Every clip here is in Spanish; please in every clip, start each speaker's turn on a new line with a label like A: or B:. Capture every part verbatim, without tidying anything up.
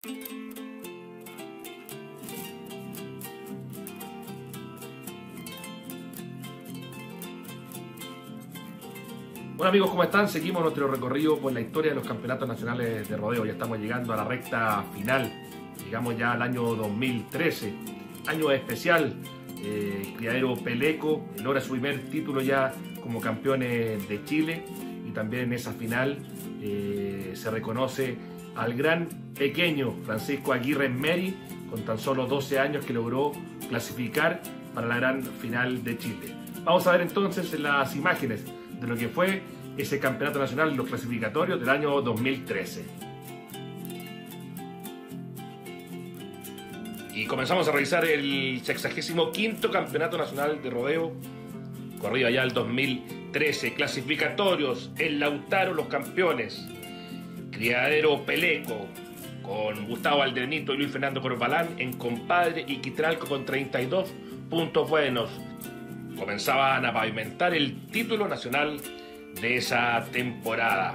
A: Hola amigos, ¿cómo están? Seguimos nuestro recorrido por la historia de los campeonatos nacionales de rodeo. Ya estamos llegando a la recta final. Llegamos ya al año dos mil trece, año especial. Eh, Criadero Peleco logra su primer título ya como campeones de Chile, y también en esa final eh, se reconoce al gran pequeño Francisco Aguirre Meri, con tan solo doce años, que logró clasificar para la gran final de Chile. Vamos a ver entonces las imágenes de lo que fue ese campeonato nacional, los clasificatorios del año dos mil trece. Y comenzamos a revisar el sexagésimo quinto campeonato nacional de rodeo, corrido allá el dos mil trece. Clasificatorios: el Lautaro, los campeones. Criadero Peleco, con Gustavo Aldenito y Luis Fernando Corbalán en compadre, y Quitralco con treinta y dos puntos buenos. Comenzaban a pavimentar el título nacional de esa temporada.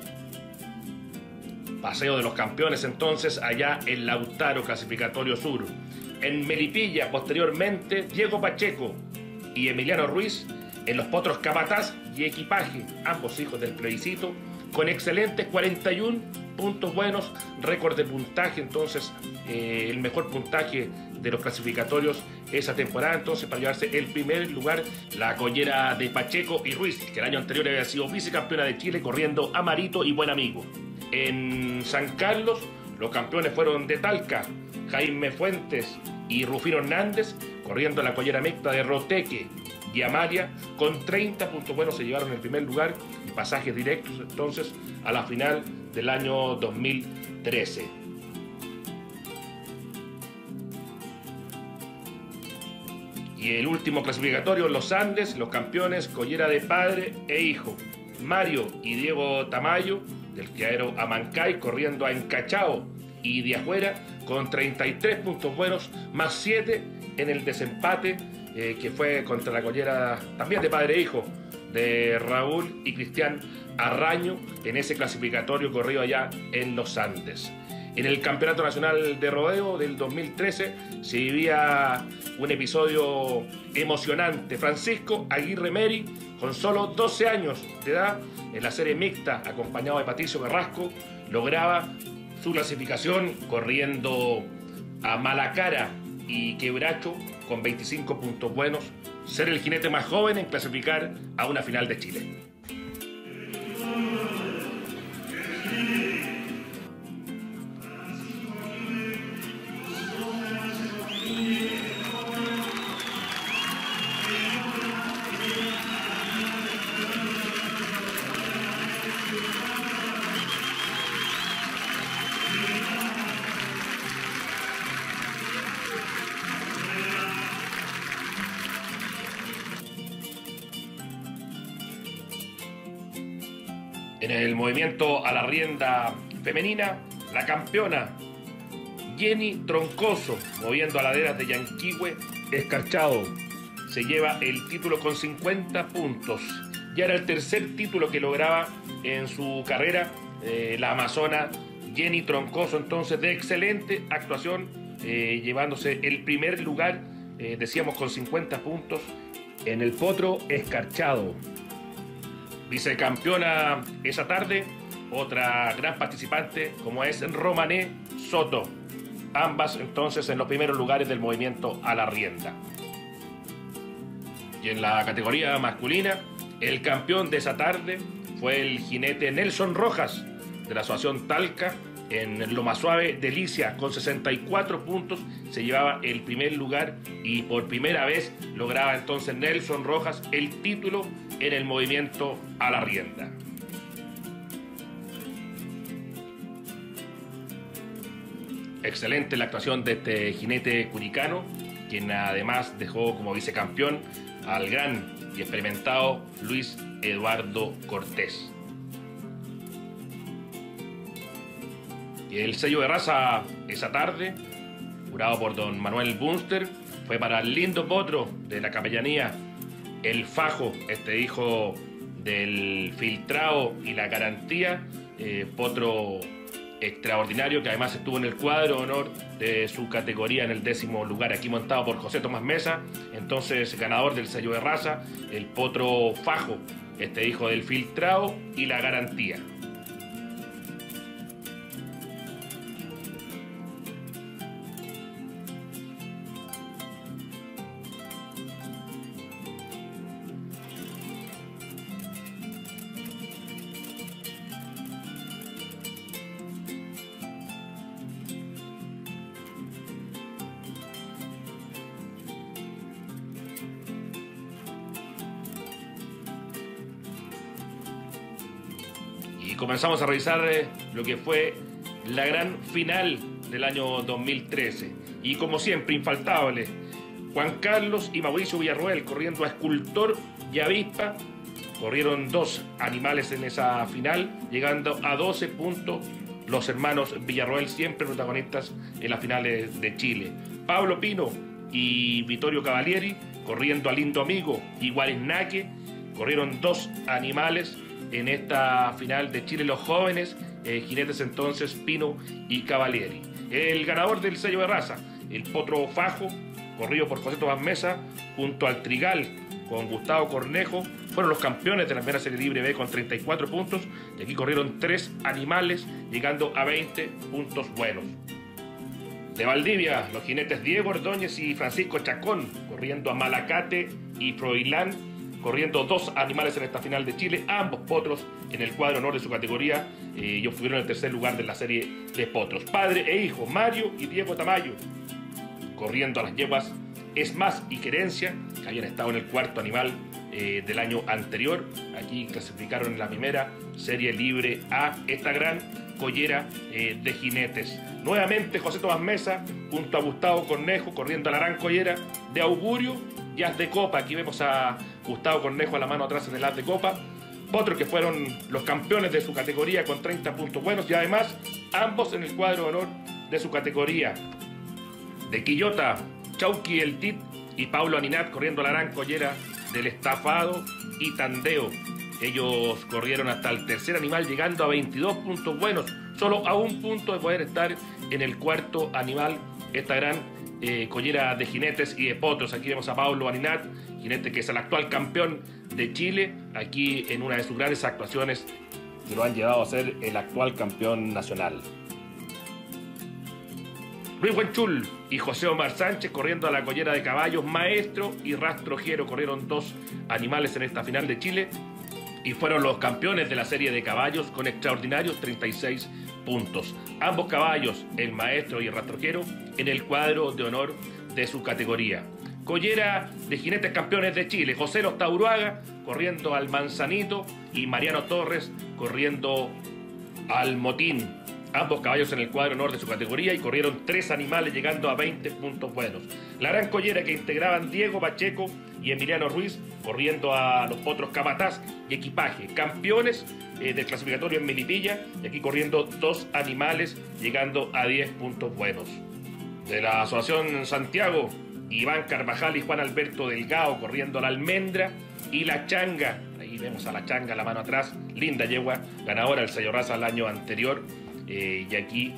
A: Paseo de los campeones entonces allá en Lautaro, clasificatorio sur. En Melipilla, posteriormente, Diego Pacheco y Emiliano Ruiz en los potros Capataz y Equipaje, ambos hijos del plebiscito, con excelentes cuarenta y uno puntos buenos, récord de puntaje entonces, eh, el mejor puntaje de los clasificatorios esa temporada, entonces, para llevarse el primer lugar la collera de Pacheco y Ruiz, que el año anterior había sido vicecampeona de Chile corriendo Amarito y Buen Amigo. En San Carlos, los campeones fueron de Talca, Jaime Fuentes y Rufino Hernández, corriendo la collera mixta de Roteque y Amalia, con treinta puntos buenos se llevaron el primer lugar y pasajes directos entonces a la final del año dos mil trece. Y el último clasificatorio, los Andes, los campeones, collera de padre e hijo, Mario y Diego Tamayo, del criadero Amancay, corriendo a Encachao y de afuera, con treinta y tres puntos buenos, más siete en el desempate, eh, que fue contra la collera también de padre e hijo, de Raúl y Cristian Arraño, en ese clasificatorio corrido allá en los Andes. En el Campeonato Nacional de Rodeo del dos mil trece se vivía un episodio emocionante. Francisco Aguirre Meri, con solo doce años de edad, en la serie mixta, acompañado de Patricio Carrasco, lograba su clasificación corriendo a Malacara y Quebracho con veinticinco puntos buenos, ser el jinete más joven en clasificar a una final de Chile. En el movimiento a la rienda femenina, la campeona Jenny Troncoso, moviendo a laderas de Yanquihue Escarchado, se lleva el título con cincuenta puntos. Ya era el tercer título que lograba en su carrera eh, la amazona Jenny Troncoso, entonces, de excelente actuación, eh, llevándose el primer lugar, eh, decíamos, con cincuenta puntos en el potro Escarchado. Vicecampeona esa tarde, otra gran participante como es Romané Soto, ambas entonces en los primeros lugares del movimiento a la rienda. Y en la categoría masculina, el campeón de esa tarde fue el jinete Nelson Rojas, de la Asociación Talca, en Loma Suave Delicia, con sesenta y cuatro puntos se llevaba el primer lugar, y por primera vez lograba entonces Nelson Rojas el título en el movimiento a la rienda. Excelente la actuación de este jinete curicano, quien además dejó como vicecampeón al gran y experimentado Luis Eduardo Cortés. Y el sello de raza esa tarde, jurado por don Manuel Bunster, fue para el lindo potro de la capellanía, el Fajo, este hijo del filtrado y la garantía, eh, potro extraordinario que además estuvo en el cuadro de honor de su categoría en el décimo lugar, aquí montado por José Tomás Mesa, entonces ganador del sello de raza, el potro Fajo, este hijo del filtrado y la garantía. Y comenzamos a revisar eh, lo que fue la gran final del año dos mil trece. Y como siempre, infaltable, Juan Carlos y Mauricio Villarroel corriendo a Escultor y Avispa. Corrieron dos animales en esa final, llegando a doce puntos los hermanos Villarroel, siempre protagonistas en las finales de Chile. Pablo Pino y Vittorio Cavalieri corriendo a Lindo Amigo y Guarisnaque. Corrieron dos animales en esta final de Chile, los jóvenes eh, jinetes entonces Pino y Cavalieri. El ganador del sello de raza, el potro Fajo, corrido por José Tomás Mesa, junto al Trigal con Gustavo Cornejo, fueron los campeones de la primera serie libre B con treinta y cuatro puntos. Y aquí corrieron tres animales, llegando a veinte puntos buenos. De Valdivia, los jinetes Diego Ordóñez y Francisco Chacón, corriendo a Malacate y Froilán, corriendo dos animales en esta final de Chile, ambos potros en el cuadro honor de su categoría eh, y obtuvieron el tercer lugar de la serie de potros. Padre e hijo, Mario y Diego Tamayo, corriendo a las yeguas Es Más y Querencia, que habían estado en el cuarto animal eh, del año anterior. Aquí clasificaron en la primera serie libre A esta gran collera eh, de jinetes. Nuevamente José Tomás Mesa junto a Gustavo Cornejo corriendo a la gran collera de Augurio y As de Copa. Aquí vemos a Gustavo Cornejo a la mano atrás en el As de Copa. Potros que fueron los campeones de su categoría con treinta puntos buenos y además ambos en el cuadro de honor de su categoría. De Quillota, Chauqui el Tit y Paulo Aninat corriendo a la gran collera del Estafado y Tandeo. Ellos corrieron hasta el tercer animal llegando a veintidós puntos buenos, solo a un punto de poder estar en el cuarto animal, esta gran eh, collera de jinetes y de potros. Aquí vemos a Paulo Aninat, jinete que es el actual campeón de Chile, aquí en una de sus grandes actuaciones que lo han llevado a ser el actual campeón nacional. Luis Buenchul y José Omar Sánchez corriendo a la collera de caballos Maestro y Rastrojero. Corrieron dos animales en esta final de Chile y fueron los campeones de la serie de caballos con extraordinarios treinta y seis puntos. Ambos caballos, el Maestro y el Rastrojero, en el cuadro de honor de su categoría. Collera de jinetes campeones de Chile, José Los Tauruaga corriendo al Manzanito y Mariano Torres corriendo al Motín. Ambos caballos en el cuadro honor de su categoría y corrieron tres animales llegando a veinte puntos buenos. La gran collera que integraban Diego Pacheco y Emiliano Ruiz corriendo a los potros Capataz y Equipaje. Campeones eh, del clasificatorio en Melipilla y aquí corriendo dos animales llegando a diez puntos buenos. De la Asociación Santiago, Iván Carvajal y Juan Alberto Delgado corriendo a la Almendra y la Changa. Ahí vemos a la Changa, la mano atrás, linda yegua, ganadora del sello raza el año anterior. Eh, y aquí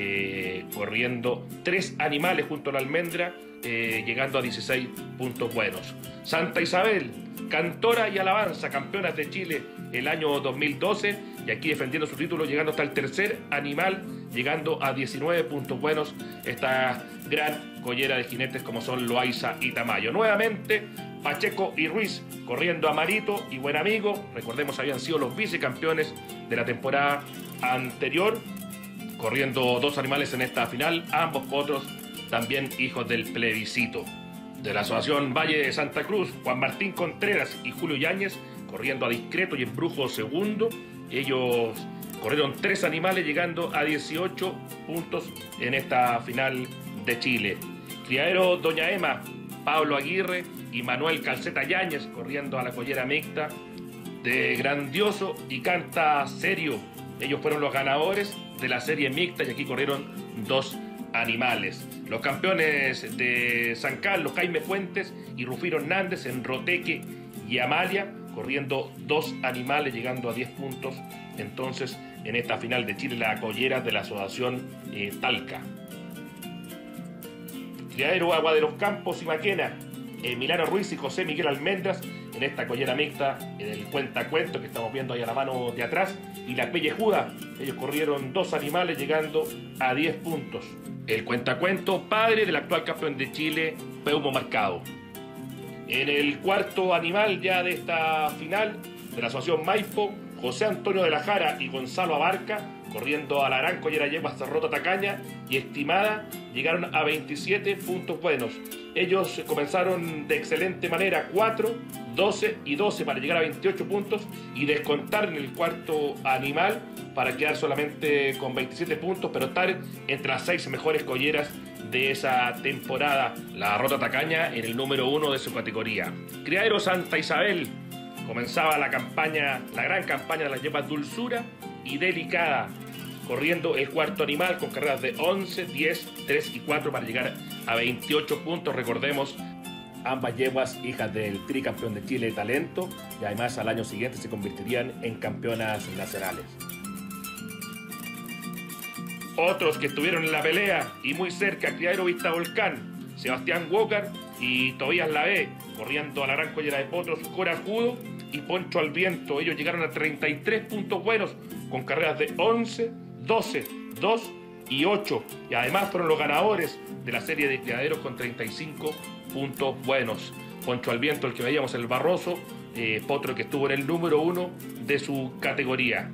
A: eh, corriendo tres animales junto a la Almendra, eh, llegando a dieciséis puntos buenos. Santa Isabel, Cantora y Alabanza, campeonas de Chile el año dos mil doce, y aquí defendiendo su título, llegando hasta el tercer animal, llegando a diecinueve puntos buenos, esta gran collera de jinetes como son Loaiza y Tamayo. Nuevamente Pacheco y Ruiz corriendo a Marito y Buen Amigo, recordemos habían sido los vicecampeones de la temporada anterior, corriendo dos animales en esta final, ambos potros también hijos del plebiscito. De la Asociación Valle de Santa Cruz, Juan Martín Contreras y Julio Yáñez corriendo a Discreto y Embrujo Segundo. Ellos corrieron tres animales llegando a dieciocho puntos en esta final de Chile. Criadero Doña Ema, Pablo Aguirre y Manuel Calceta Yáñez corriendo a la collera mixta de Grandioso y Canta Serio. Ellos fueron los ganadores de la serie mixta y aquí corrieron dos animales. Los campeones de San Carlos, Jaime Fuentes y Rufino Hernández en Roteque y Amalia, corriendo dos animales llegando a diez puntos entonces en esta final de Chile la collera de la asociación eh, Talca. Criadero Agua de los Campos y Maquena, Emiliano Ruiz y José Miguel Almendras en esta collera mixta, en el cuentacuento que estamos viendo ahí a la mano de atrás, y la pellejuda. Ellos corrieron dos animales llegando a diez puntos. El cuentacuento, padre del actual campeón de Chile, Peumo Marcado. En el cuarto animal ya de esta final de la asociación Maipo, José Antonio de la Jara y Gonzalo Abarca, corriendo a la gran collera yegua Cerrota Tacaña y estimada, llegaron a veintisiete puntos buenos. Ellos comenzaron de excelente manera, cuatro, doce y doce para llegar a veintiocho puntos y descontar en el cuarto animal para quedar solamente con veintisiete puntos, pero estar entre las seis mejores colleras de esa temporada. La Rota Tacaña en el número uno de su categoría. Criadero Santa Isabel comenzaba la campaña, la gran campaña de las yeguas Dulzura y Delicada, corriendo el cuarto animal con carreras de once, diez, tres y cuatro para llegar a veintiocho puntos. Recordemos, ambas yeguas hijas del tricampeón de Chile de talento, y además al año siguiente se convertirían en campeonas nacionales. Otros que estuvieron en la pelea y muy cerca, Criadero Vista Volcán, Sebastián Walker y Tobías Lavé, corriendo a la gran collera de potros Corajudo y Poncho al Viento. Ellos llegaron a treinta y tres puntos buenos con carreras de once, doce, dos y ocho, y además fueron los ganadores de la serie de criaderos con treinta y cinco puntos buenos. Poncho al Viento, el que veíamos, el Barroso, eh, potro que estuvo en el número uno de su categoría,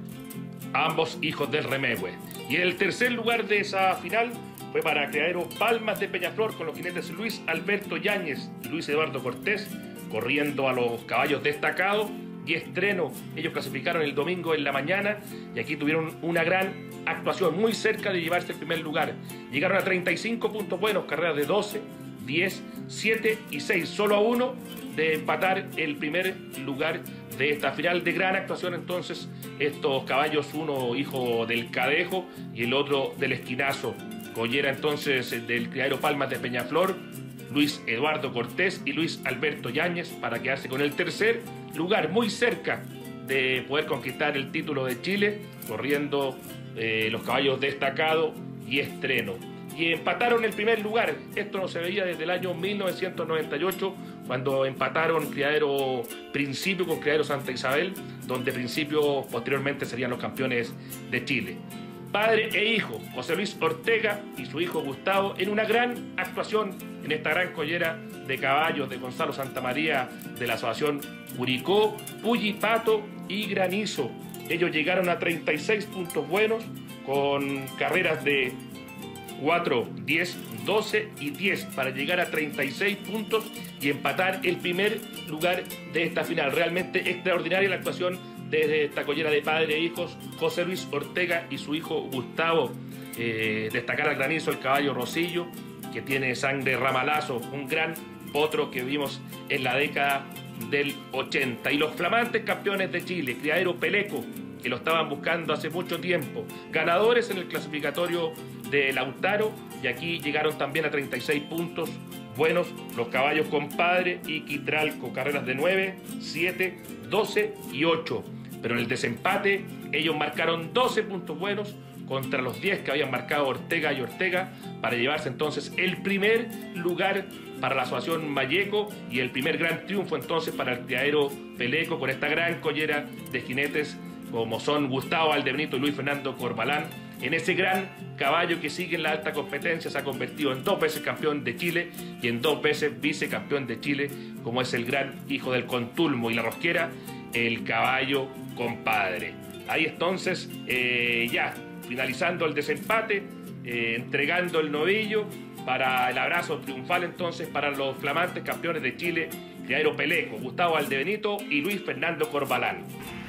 A: ambos hijos del Remehue. Y en el tercer lugar de esa final fue para criadero Palmas de Peñaflor, con los jinetes Luis Alberto Yáñez y Luis Eduardo Cortés, corriendo a los caballos destacados y estreno. Ellos clasificaron el domingo en la mañana y aquí tuvieron una gran actuación, muy cerca de llevarse el primer lugar. Llegaron a treinta y cinco puntos buenos, carreras de doce, diez, siete y seis, solo a uno de empatar el primer lugar de esta final. De gran actuación entonces estos caballos, uno hijo del Cadejo y el otro del Esquinazo. Collera entonces del criadero Palmas de Peñaflor, Luis Eduardo Cortés y Luis Alberto Yáñez, para quedarse con el tercer lugar, muy cerca de poder conquistar el título de Chile, corriendo eh, los caballos destacados y estreno. Y empataron el primer lugar. Esto no se veía desde el año mil novecientos noventa y ocho, cuando empataron criadero Principio con criadero Santa Isabel, donde Principio posteriormente serían los campeones de Chile. Padre e hijo, José Luis Ortega y su hijo Gustavo, en una gran actuación en esta gran collera de caballos de Gonzalo Santamaría de la asociación Curicó, Pulli, Pato y Granizo. Ellos llegaron a treinta y seis puntos buenos con carreras de cuatro, diez, doce y diez para llegar a treinta y seis puntos y empatar el primer lugar de esta final. Realmente extraordinaria la actuación desde esta collera de padre e hijos, José Luis Ortega y su hijo Gustavo. Eh, destacar al Granizo, el caballo Rosillo, que tiene sangre ramalazo, un gran potro que vimos en la década del ochenta. Y los flamantes campeones de Chile, criadero Peleco, que lo estaban buscando hace mucho tiempo, ganadores en el clasificatorio de Lautaro, y aquí llegaron también a treinta y seis puntos buenos los caballos Compadre y Quitralco, carreras de nueve, siete, doce y ocho. Pero en el desempate ellos marcaron doce puntos buenos contra los diez que habían marcado Ortega y Ortega, para llevarse entonces el primer lugar para la asociación Malleco y el primer gran triunfo entonces para el criadero Peleco, con esta gran collera de jinetes como son Gustavo Valdebenito y Luis Fernando Corbalán, en ese gran caballo que sigue en la alta competencia. Se ha convertido en dos veces campeón de Chile y en dos veces vicecampeón de Chile, como es el gran hijo del Contulmo y la Rosquera, el caballo Compadre. Ahí entonces, eh, ya finalizando el desempate, eh, entregando el novillo para el abrazo triunfal entonces para los flamantes campeones de Chile, criadero Peleco, Gustavo Valdebenito y Luis Fernando Corbalán.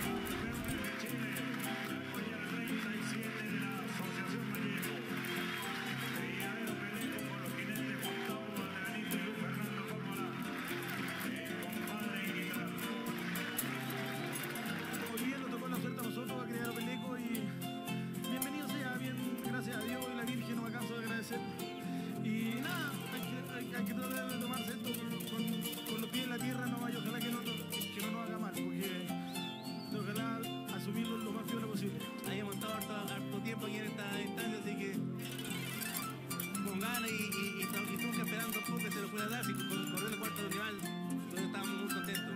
B: Y nada, hay que, hay, hay que tratar de tomarse esto con, con, con los pies en la tierra nomás, y ojalá que no, que no nos haga mal, porque ojalá asumirlo lo más piola posible. Ahí hemos estado y, y, y estamos esperando un poco que se lo pueda dar, si corrió el cuarto rival, entonces estábamos muy contentos.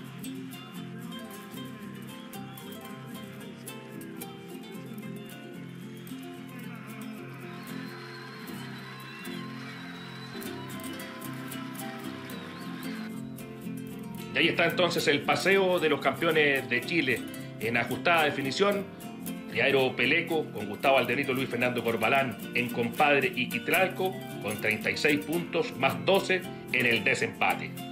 A: Y ahí está entonces el paseo de los campeones de Chile en ajustada definición. Diario Peleco con Gustavo Aldenito, Luis Fernando Corbalán en compadre Iquitralco con treinta y seis puntos más doce en el desempate.